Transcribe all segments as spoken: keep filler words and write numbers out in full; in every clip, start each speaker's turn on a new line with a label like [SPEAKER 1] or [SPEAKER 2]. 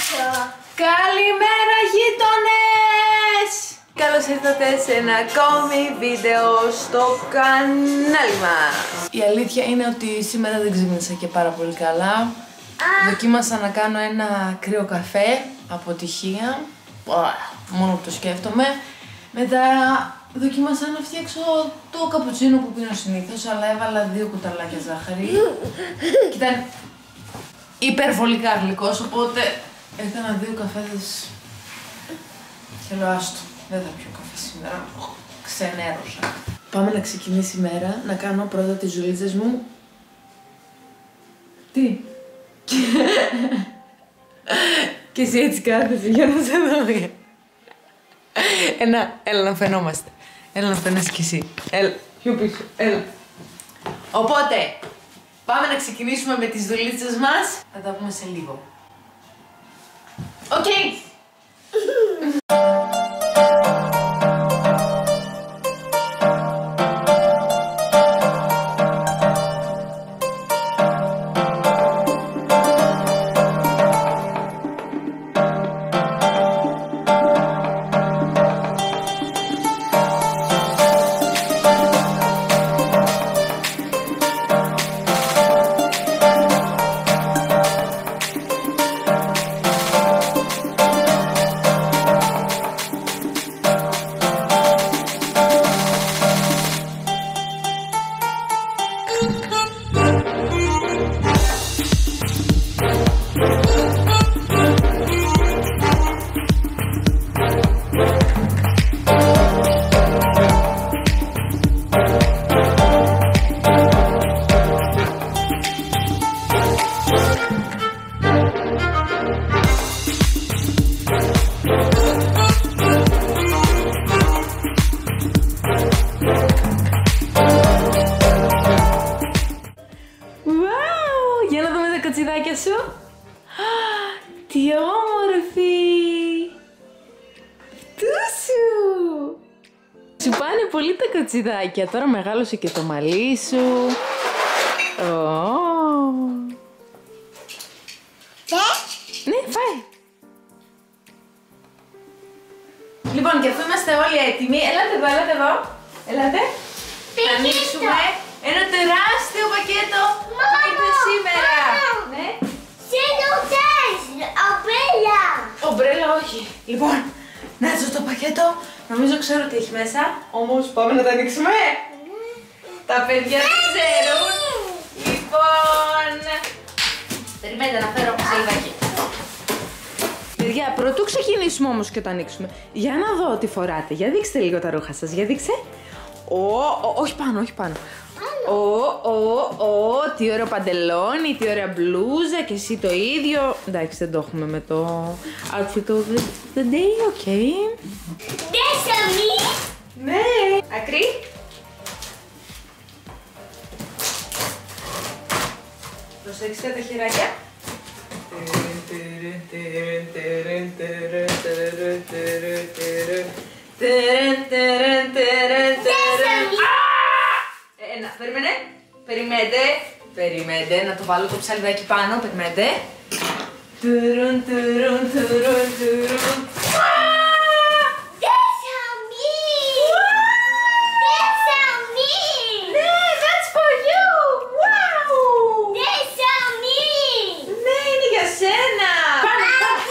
[SPEAKER 1] Καλημέρα γείτονες! Καλώς ήρθατε σε ένα ακόμη βίντεο στο κανάλι μας. Η αλήθεια είναι ότι σήμερα δεν ξύπνησα και πάρα πολύ καλά. Δοκίμασα να κάνω ένα κρύο καφέ, αποτυχία, μόνο που το σκέφτομαι. Μετά δοκίμασα να φτιάξω το καπουτσίνο που πίνω συνήθως, αλλά έβαλα δύο κουταλάκια ζάχαρη και ήταν υπερβολικά γλυκός, οπότε έκανα δύο καφέδες και λέω άστο, δεν θα πιω καφέ σήμερα, ξενέρωσα. Πάμε να ξεκινήσει η μέρα, να κάνω πρώτα τις ζουλίτσες μου. Τι? Και εσύ έτσι κάθεσαι για να σε δω. Ένα, έλα να φαινόμαστε. Έλα να φαίνεσαι κι εσύ. Έλα, πιο πίσω, έλα. Οπότε, πάμε να ξεκινήσουμε με τις δουλίτσες μας. Θα τα πούμε σε λίγο. Οκ! Okay. Σου. Τι όμορφη! Φτούσου! Σου πάνε πολύ τα κοτσιδάκια. Τώρα μεγάλωσε και το μαλλί σου. Oh. Ναι, φάει. Λοιπόν, και αφού είμαστε όλοι έτοιμοι, ελάτε εδώ, ελάτε εδώ. Ελάτε. Θα ανοίξουμε ένα τεράστιο πακέτο που ήρθε σήμερα. Ναι.
[SPEAKER 2] Ομπρέλα!
[SPEAKER 1] Ομπρέλα όχι. Λοιπόν, να δω το πακέτο. Νομίζω ξέρω τι έχει μέσα. Όμως πάμε να το ανοίξουμε. Τα παιδιά δεν ξέρουν. Λοιπόν, περιμένετε να φέρω σελίδακι. Παιδιά, πρωτού ξεκινήσουμε όμως και το ανοίξουμε, για να δω τι φοράτε. Για δείξτε λίγο τα ρούχα σας. Για δείξτε. Ω, όχι πάνω, όχι πάνω. Ω, ω, ω, τι ωραίο παντελόνι, τι ωραία μπλούζα και εσύ το ίδιο. Εντάξει, δεν το έχουμε με το outfit of the day, οκ.
[SPEAKER 2] Δέσαμε!
[SPEAKER 1] Ναι! Ακρί! Προσέξτε τα χεράκια. Ένα, περίμενε, περιμένετε, περιμένετε, να το βάλω το ψαλιδάκι πάνω, περιμένετε. Τουρουν, τουρουν, τουρουν, τουρουν.
[SPEAKER 2] Δέσαμε! Δέσαμε!
[SPEAKER 1] Ναι, that's for you! Wow!
[SPEAKER 2] Δέσαμε!
[SPEAKER 1] Ναι, είναι για σένα! Πάμε,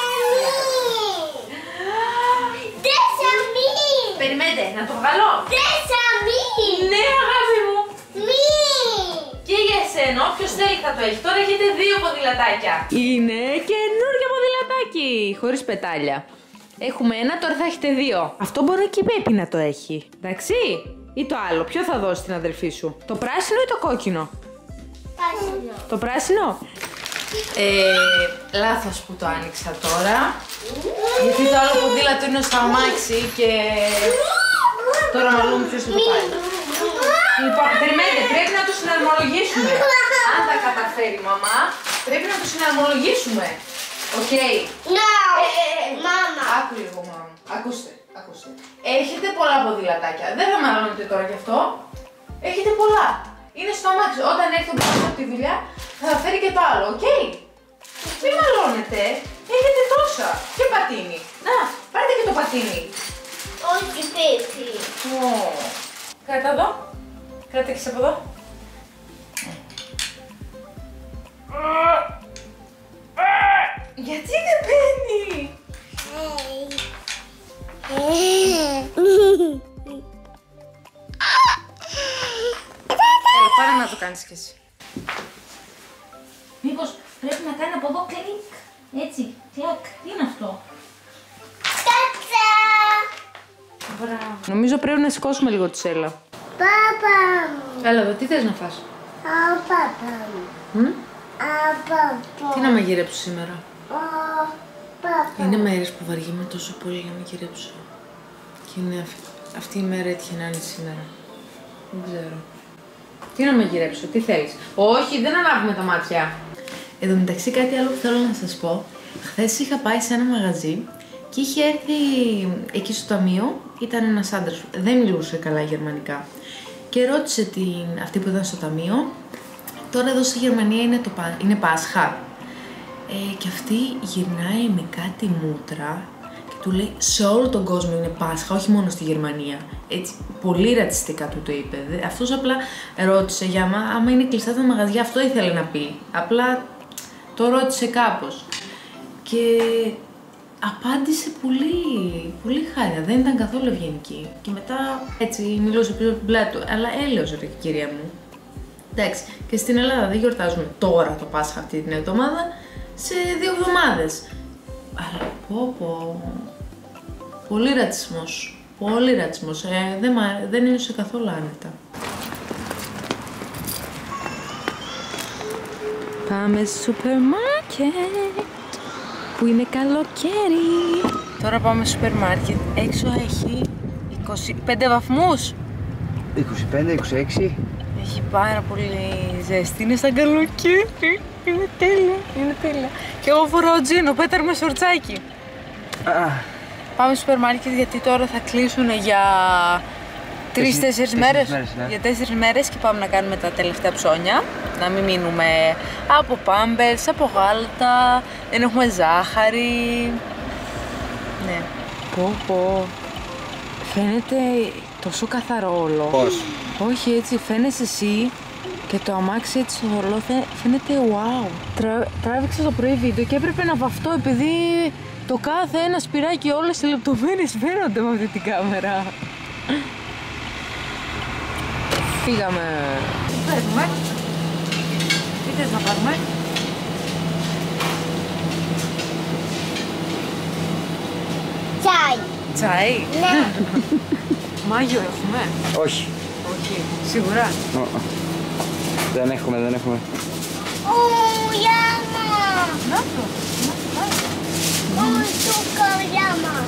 [SPEAKER 2] Δέσαμε!
[SPEAKER 1] περιμένετε, να το βγάλω.
[SPEAKER 2] Δέσαμε!
[SPEAKER 1] Ναι, αγάπη μου!
[SPEAKER 2] Μη!
[SPEAKER 1] Και για εσένα, όποιος θέλει θα το έχει. Τώρα έχετε δύο ποδηλατάκια. Είναι καινούργιο ποδηλατάκι, χωρίς πετάλια. Έχουμε ένα, τώρα θα έχετε δύο. Αυτό μπορεί και η Πέπη να το έχει. Εντάξει? Ή το άλλο, ποιο θα δώσει την αδελφή σου? Το πράσινο ή το κόκκινο?
[SPEAKER 2] Πράσινο.
[SPEAKER 1] Το πράσινο? Ε, λάθος που το άνοιξα τώρα. Γιατί το άλλο ποδήλατο είναι στο αμάξι και τώρα μάλλον ποιος θα το πάρει. Λοιπόν, περιμένετε, πρέπει να το συναρμολογήσουμε. Αν τα καταφέρει η μαμά, πρέπει να το συναρμολογήσουμε. Οκ. Okay.
[SPEAKER 2] No.
[SPEAKER 1] Ε, ε, ε,
[SPEAKER 2] Μάμα.
[SPEAKER 1] Άκου λίγο, μάμα. Ακούστε, ακούστε. Έχετε πολλά ποδηλατάκια. Δεν θα μαλώνετε τώρα γι' αυτό. Έχετε πολλά. Είναι στο αμάξι. Όταν έρθει ο μπαμπάς από τη δουλειά, θα φέρει και το άλλο, οκ. Okay? Μην μαλώνετε. Έχετε τόσα τώρα. Και πατίνι. Να, πάρτε και το πατίνι.
[SPEAKER 2] Όχι, πρέπει.
[SPEAKER 1] Oh. Κράτα εδώ. Κράτα και από εδώ. Γιατί δεν μπαίνει. Έλα, πάρε να το κάνεις κι εσύ. Μήπως πρέπει να κάνει από εδώ κλικ. Έτσι, κλακ. Τι είναι αυτό.
[SPEAKER 2] Τάτσα.
[SPEAKER 1] Μπράβο. Νομίζω πρέπει να σηκώσουμε λίγο τη σέλα.
[SPEAKER 2] Πάπα μου.
[SPEAKER 1] Έλα εδώ, τι θες να φας.
[SPEAKER 2] Α, πάπα μου.
[SPEAKER 1] Μ?
[SPEAKER 2] Α, πάπα.
[SPEAKER 1] Τι να μαγειρέψω σήμερα.
[SPEAKER 2] Α, πάπα.
[SPEAKER 1] Είναι μέρες που βαριέμαι τόσο πολύ να μαγειρέψω. Και είναι αυ... αυτή η μέρα έτυχε να είναι σήμερα. Δεν ξέρω. Τι να μαγειρέψω, τι θέλεις. Όχι, δεν ανάβουμε τα μάτια. Εν τω μεταξύ, κάτι άλλο που θέλω να σας πω. Χθες είχα πάει σε ένα μαγαζί και είχε έρθει εκεί στο ταμείο. Ήταν ένας άντρας, δεν μιλούσε καλά γερμανικά. Και ρώτησε την, αυτή που ήταν στο ταμείο, τώρα εδώ στη Γερμανία είναι, το, είναι Πάσχα. Ε, και αυτή γυρνάει με κάτι μούτρα και του λέει σε όλο τον κόσμο είναι Πάσχα, όχι μόνο στη Γερμανία. Έτσι, πολύ ρατσιστικά του το είπε. Αυτός απλά ρώτησε για άμα, άμα είναι κλειστά τα μαγαζιά, αυτό ήθελε να πει. Απλά το ρώτησε κάπως. Και απάντησε πολύ, πολύ χάρια, δεν ήταν καθόλου ευγενική. Και μετά έτσι μιλούσε πίσω από την πλάτη του. Αλλά έλεος ρε κυρία μου. Εντάξει, και στην Ελλάδα δεν γιορτάζουμε τώρα το Πάσχα αυτή την εβδομάδα, σε δύο εβδομάδες. Αλλά πω πω, πολύ ρατσισμός, πολύ ρατσισμός, ε, δεν, δεν είναι σε καθόλου άνετα. Πάμε στο σούπερ μάρκετ, που είναι καλοκαίρι. Τώρα πάμε στο σούπερ μάρκετ, έξω έχει είκοσι πέντε βαθμούς.
[SPEAKER 3] είκοσι πέντε, είκοσι έξι.
[SPEAKER 1] Έχει πάρα πολύ ζέστη, είναι σαν καλοκαίρι. Είναι τέλεια, είναι τέλεια. Και εγώ φοράω τζίνο, πέταρ με σορτσάκι.
[SPEAKER 3] Α,
[SPEAKER 1] Πάμε στο σούπερ μάρκετ γιατί τώρα θα κλείσουν για τρεις τέσσερις μέρες.
[SPEAKER 3] μέρες ναι.
[SPEAKER 1] Για τέσσερις μέρες και πάμε να κάνουμε τα τελευταία ψώνια. Να μην μείνουμε από πάμπερς, από γάλατα, δεν έχουμε ζάχαρη. Ναι. Πω πω. Φαίνεται τόσο καθαρό όλο.
[SPEAKER 3] Πώς?
[SPEAKER 1] Όχι έτσι, φαίνεσαι εσύ και το αμάξι έτσι στο θωρολό φαίνεται wow. Τρα, τράβηξα το πρωί βίντεο και έπρεπε να βαφτώ επειδή το κάθε ένα σπυράκι, όλες οι λεπτομέρειες φαίνονται με αυτή την κάμερα. Φύγαμε. Τι παίρνουμε? Τι θες να πάρουμε?
[SPEAKER 2] Τσάι.
[SPEAKER 1] Τσάι?
[SPEAKER 2] Ναι.
[SPEAKER 1] Μάγιο έχουμε?
[SPEAKER 3] Όχι.
[SPEAKER 1] Όχι. Σίγουρα?
[SPEAKER 3] Oh, oh. Δεν έχουμε, δεν έχουμε.
[SPEAKER 2] Ω, γιάμα.
[SPEAKER 1] Να το.
[SPEAKER 2] Ω, σούκαρ, γιάμα.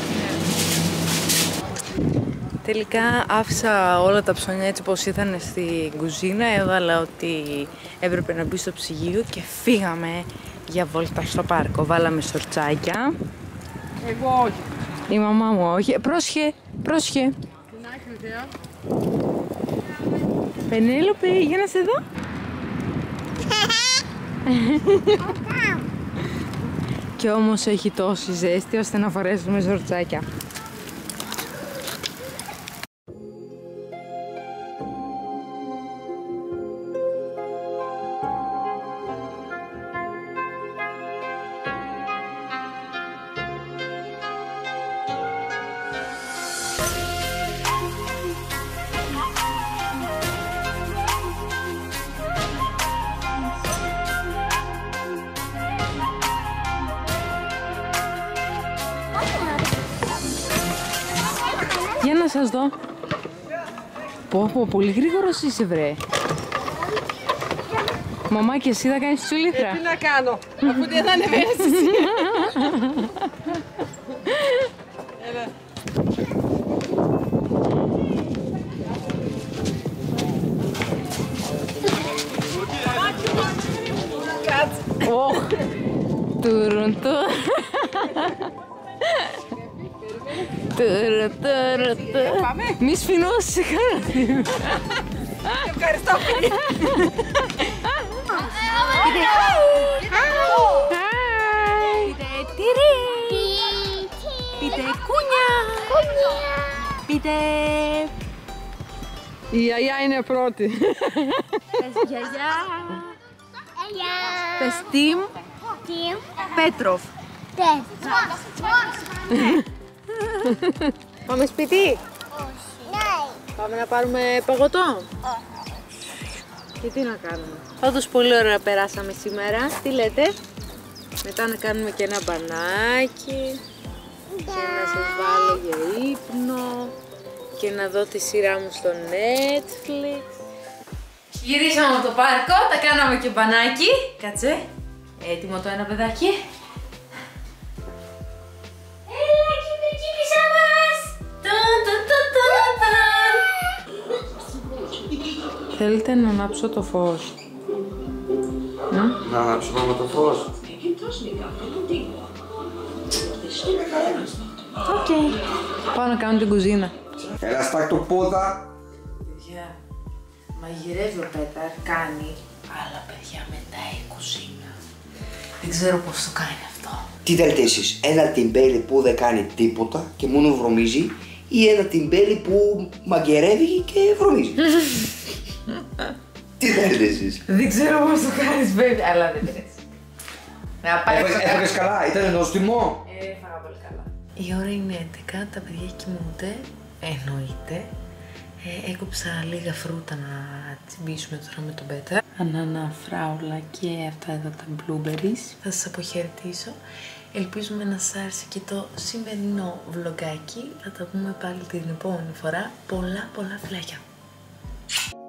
[SPEAKER 1] Τελικά άφησα όλα τα ψώνια έτσι πως ήταν στην κουζίνα, έβαλα ότι έπρεπε να μπει στο ψυγείο και φύγαμε για βόλτα στο πάρκο. Βάλαμε σορτσάκια.
[SPEAKER 4] Εγώ όχι.
[SPEAKER 1] Η μαμά μου όχι. Πρόσχε, πρόσχε.
[SPEAKER 4] Την άκρη, θεά.
[SPEAKER 1] Πενέλοπε, για να σε δω. Κι όμως έχει τόση ζέστη ώστε να φορέσουμε σορτσάκια. Για να σας δω. Πω πω, πολύ γρήγορος είσαι βρε. Μαμά και εσύ θα κάνεις τσουλήθρα.
[SPEAKER 4] Τι να κάνω, αφού δεν θα ανεβαίνεις εσύ. Έλα. Κάτσε.
[SPEAKER 1] Ωχ. Τουρουν του. Τουρου τουρου του.
[SPEAKER 4] Πάμε.
[SPEAKER 1] Μη σφινώσεις κανένα.
[SPEAKER 4] Ευχαριστώ πολύ.
[SPEAKER 1] Hi.
[SPEAKER 2] Τι
[SPEAKER 1] Πείτε.
[SPEAKER 4] Η γιαγιά είναι πρώτη.
[SPEAKER 1] Πες γιαγιά.
[SPEAKER 2] Γεια.
[SPEAKER 1] Πες Τιμ
[SPEAKER 2] Τι.
[SPEAKER 1] Πέτροφ.
[SPEAKER 4] Πάμε σπίτι.
[SPEAKER 2] Ναι.
[SPEAKER 4] Πάμε να πάρουμε παγωτό. Και τι να κάνουμε.
[SPEAKER 1] Όντως πολύ ωραία περάσαμε σήμερα. Τι λέτε?
[SPEAKER 4] Μετά να κάνουμε και ένα μπανάκι. Και να σας βάλω για ύπνο. Και να δω τη σειρά μου στο Netflix.
[SPEAKER 1] Γυρίσαμε από το πάρκο, τα κάναμε και μπανάκι. Κάτσε. Έτοιμο το ένα παιδάκι. Έλα, κύπησα μας! Ταν, ταν, ταν, ταν, ταν.
[SPEAKER 4] Θέλετε να ανάψω το φως?
[SPEAKER 3] Να ανάψω μάμα το φως.
[SPEAKER 1] Οκ.
[SPEAKER 4] Πάω να κάνω την κουζίνα.
[SPEAKER 3] Έλα στάκ το πόδα.
[SPEAKER 1] Παιδιά, μαγειρεύει ο Πέταρ, κάνει, αλλά παιδιά μετά η κουζίνα. Δεν ξέρω πώς το κάνει αυτό.
[SPEAKER 3] Τι θέλετε εσείς, ένα τυμπέλι που δεν κάνει τίποτα και μόνο βρωμίζει ή ένα τυμπέλι που μαγειρεύει και βρωμίζει? Τι θέλετε εσείς?
[SPEAKER 1] Δεν ξέρω πώς το κάνεις, baby, αλλά δεν πειράζει. Να πάει στο κάτω.
[SPEAKER 3] Έφαγες καλά, ήταν νόστιμο.
[SPEAKER 1] Έφαγα πολύ καλά. Η ώρα είναι έντεκα, τα παιδιά κοιμούνται, εννοείται. Ε, έκοψα λίγα φρούτα να τσιμπήσουμε τώρα με τον Πέτρα. Ανάνα, φράουλα και αυτά εδώ τα blueberries. Θα σας αποχαιρετήσω. Ελπίζουμε να σας άρεσε και το σημερινό vlogάκι. Θα τα πούμε πάλι την επόμενη φορά. Πολλά πολλά φιλάκια.